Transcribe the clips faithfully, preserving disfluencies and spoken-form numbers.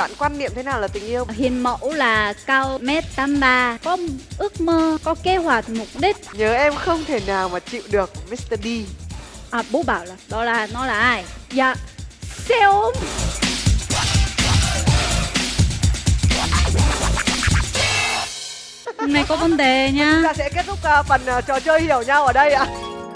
bạn quan niệm thế nào là tình yêu? Hiền mẫu là cao mét tám ba, có ước mơ, có kế hoạch, mục đích. Nhớ em không thể nào mà chịu được mít tơ D. À, bố bảo là đó là nó là ai? Dạ, xe ôm. Này có vấn đề nha. Chúng ta sẽ kết thúc uh, phần uh, trò chơi hiểu nhau ở đây ạ.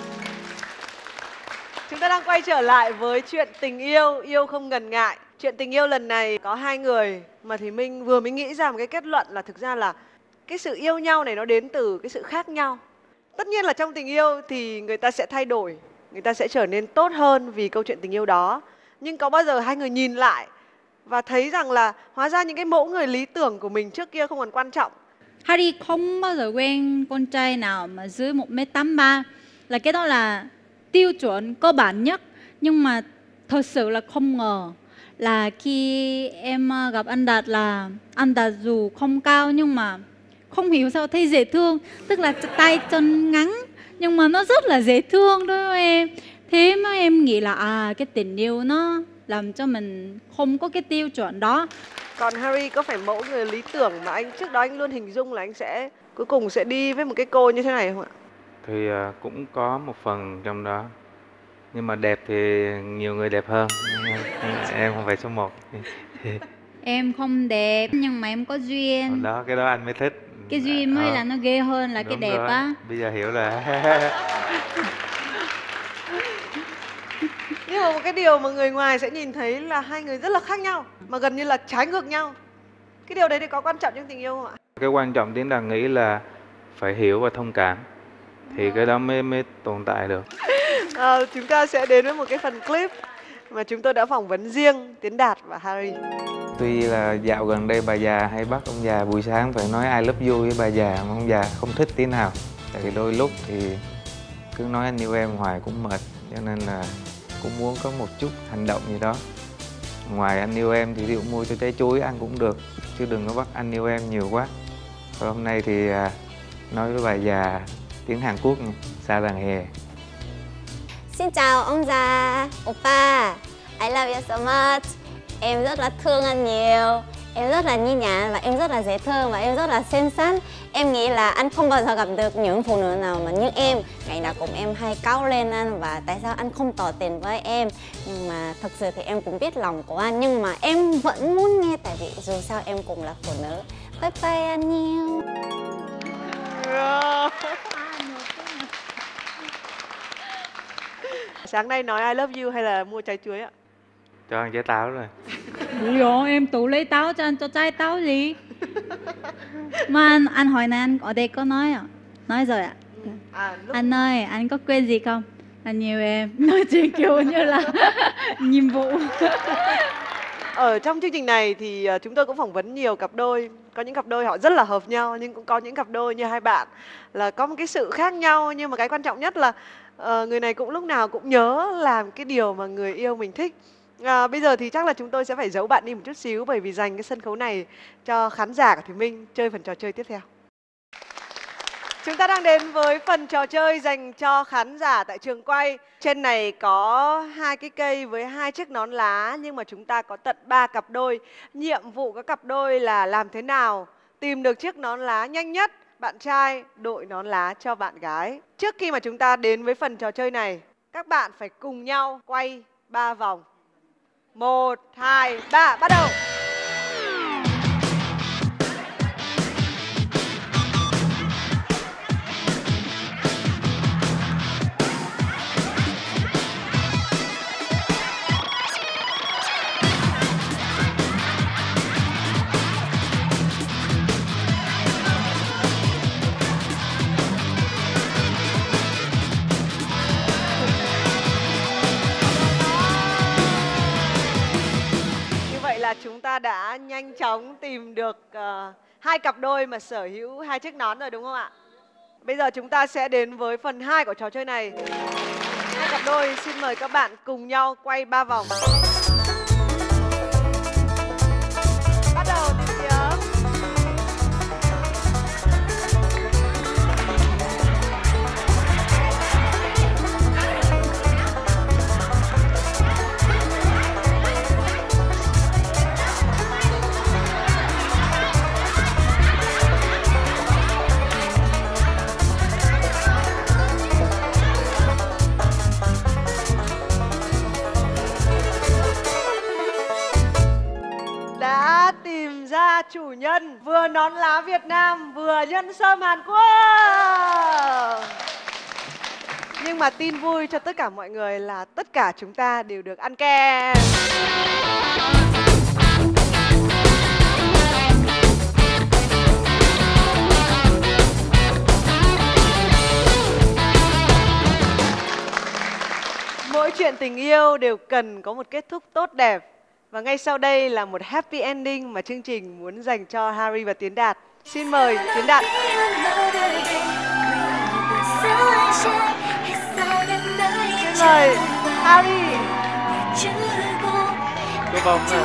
Chúng ta đang quay trở lại với chuyện tình yêu, yêu không ngần ngại. Chuyện tình yêu lần này có hai người mà thì Minh vừa mới nghĩ ra một cái kết luận là thực ra là cái sự yêu nhau này nó đến từ cái sự khác nhau. Tất nhiên là trong tình yêu thì người ta sẽ thay đổi, người ta sẽ trở nên tốt hơn vì câu chuyện tình yêu đó. Nhưng có bao giờ hai người nhìn lại và thấy rằng là hóa ra những cái mẫu người lý tưởng của mình trước kia không còn quan trọng. Harry không bao giờ quen con trai nào mà dưới một mét tám ba, là cái đó là tiêu chuẩn cơ bản nhất. Nhưng mà thật sự là không ngờ là khi em gặp anh Đạt là anh Đạt dù không cao nhưng mà không hiểu sao thấy dễ thương. Tức là tay chân ngắn nhưng mà nó rất là dễ thương đối với em. Thế mà em nghĩ là à cái tình yêu nó làm cho mình không có cái tiêu chuẩn đó. Còn Harry có phải mẫu người lý tưởng mà anh trước đó anh luôn hình dung là anh sẽ cuối cùng sẽ đi với một cái cô như thế này không ạ? Thì uh, cũng có một phần trong đó. Nhưng mà đẹp thì nhiều người đẹp hơn. Em không phải số một. Em không đẹp nhưng mà em có duyên. Đó, cái đó anh mới thích. Cái duyên mới ờ, là nó ghê hơn là cái đẹp rồi. á. Bây giờ hiểu rồi. Nhưng mà một cái điều mà người ngoài sẽ nhìn thấy là hai người rất là khác nhau, mà gần như là trái ngược nhau. Cái điều đấy thì có quan trọng trong tình yêu không ạ? Cái quan trọng Tiến Đạt nghĩ là phải hiểu và thông cảm. Thì cái đó mới mới tồn tại được. À, chúng ta sẽ đến với một cái phần clip mà chúng tôi đã phỏng vấn riêng Tiến Đạt và Harry. Tuy là dạo gần đây bà già hay bắt ông già buổi sáng phải nói I love you với bà già, mà ông già không thích tí nào. Tại vì đôi lúc thì cứ nói anh yêu em hoài cũng mệt, cho nên là cũng muốn có một chút hành động gì đó. Ngoài anh yêu em thì ví dụ mua cho trái chuối ăn cũng được, chứ đừng có bắt anh yêu em nhiều quá. Và hôm nay thì nói với bà già tiếng Hàn Quốc, Sa Ràng Hề. Xin chào ông già, oppa, I love you so much. Em rất là thương anh nhiều. Em rất là nhí nhảnh và em rất là dễ thương và em rất là xinh xắn. Em nghĩ là anh không bao giờ gặp được những phụ nữ nào mà như em. Ngày nào cũng em hay cáu lên anh và tại sao anh không tỏ tình với em. Nhưng mà thật sự thì em cũng biết lòng của anh. Nhưng mà em vẫn muốn nghe tại vì dù sao em cũng là phụ nữ. Bye bye anh nhiều. Sáng nay nói I love you hay là mua trái chuối ạ? Cho ăn trái táo rồi. Ủa rồi em tự lấy táo cho anh, cho trái táo gì? Mà anh, anh hồi này anh ở đây có nói à? Nói rồi ạ. À, lúc... Anh ơi, anh có quên gì không? Anh nhiều em, nói chuyện kiểu như là nhiệm vụ. Ở trong chương trình này thì chúng tôi cũng phỏng vấn nhiều cặp đôi. Có những cặp đôi họ rất là hợp nhau, nhưng cũng có những cặp đôi như hai bạn là có một cái sự khác nhau. Nhưng mà cái quan trọng nhất là uh, người này cũng lúc nào cũng nhớ làm cái điều mà người yêu mình thích. À, bây giờ thì chắc là chúng tôi sẽ phải giấu bạn đi một chút xíu, bởi vì dành cái sân khấu này cho khán giả của Thùy Minh chơi phần trò chơi tiếp theo. Chúng ta đang đến với phần trò chơi dành cho khán giả tại trường quay. Trên này có hai cái cây với hai chiếc nón lá, nhưng mà chúng ta có tận ba cặp đôi. Nhiệm vụ các cặp đôi là làm thế nào tìm được chiếc nón lá nhanh nhất. Bạn trai đội nón lá cho bạn gái. Trước khi mà chúng ta đến với phần trò chơi này, các bạn phải cùng nhau quay ba vòng. Một, hai, ba, bắt đầu. Chúng ta đã nhanh chóng tìm được uh, hai cặp đôi mà sở hữu hai chiếc nón rồi đúng không ạ? Bây giờ chúng ta sẽ đến với phần hai của trò chơi này. Hai cặp đôi xin mời các bạn cùng nhau quay ba vòng. Bắt đầu tìm kiếm. chủ nhân vừa nón lá Việt Nam vừa nhân sâm Hàn Quốc. Nhưng mà tin vui cho tất cả mọi người là tất cả chúng ta đều được ăn kem. Mỗi chuyện tình yêu đều cần có một kết thúc tốt đẹp. Và ngay sau đây là một happy ending mà chương trình muốn dành cho Harry và Tiến Đạt. Xin mời Tiến Đạt. Xin mời Harry. Cô bông này.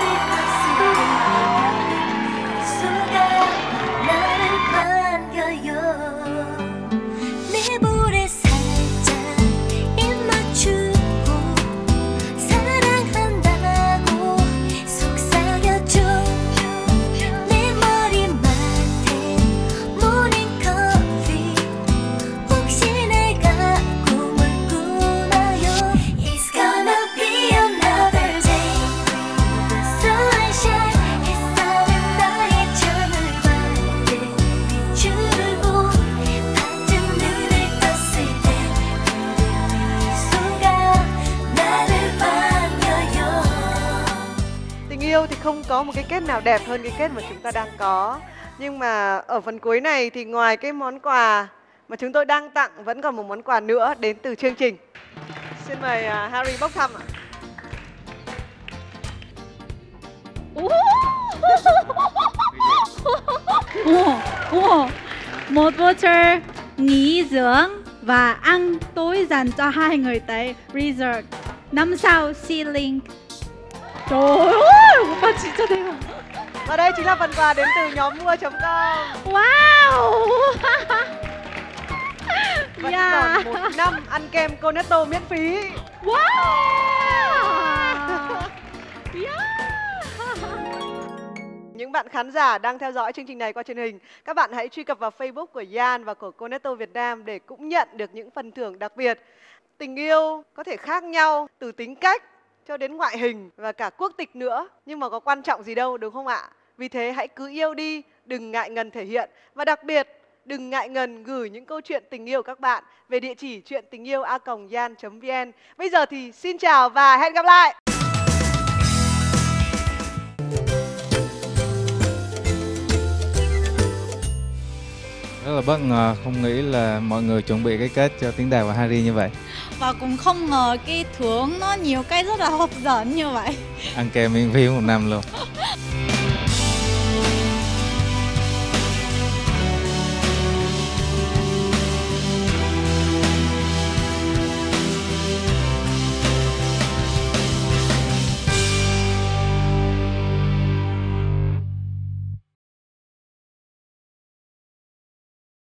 Yêu thì không có một cái kết nào đẹp hơn cái kết mà chúng ta đang có. Nhưng mà ở phần cuối này thì ngoài cái món quà mà chúng tôi đang tặng vẫn còn một món quà nữa đến từ chương trình. Xin mời uh, Harry bốc thăm ạ. Ủa, một voucher nghỉ dưỡng và ăn tối dành cho hai người tại resort năm sao Sea Link. Trời ơi, 오빠 진짜 대박. Và đây chính là phần quà đến từ nhóm mua chấm com. Wow. Vẫn Yeah. còn một năm ăn kem Cornetto miễn phí. Wow. Yeah. Những bạn khán giả đang theo dõi chương trình này qua truyền hình, các bạn hãy truy cập vào Facebook của Yan và của Cornetto Việt Nam để cũng nhận được những phần thưởng đặc biệt. Tình yêu có thể khác nhau từ tính cách cho đến ngoại hình và cả quốc tịch nữa. Nhưng mà có quan trọng gì đâu, đúng không ạ? Vì thế hãy cứ yêu đi, đừng ngại ngần thể hiện. Và đặc biệt, đừng ngại ngần gửi những câu chuyện tình yêu các bạn về địa chỉ chuyện tình yêu a còng yan chấm vn. Bây giờ thì xin chào và hẹn gặp lại! Rất là bất ngờ, không nghĩ là mọi người chuẩn bị cái kết cho Tiến Đạt và Harry như vậy. Và cũng không ngờ cái thưởng nó nhiều cái rất là hấp dẫn như vậy. Ăn kem miễn phí một năm luôn.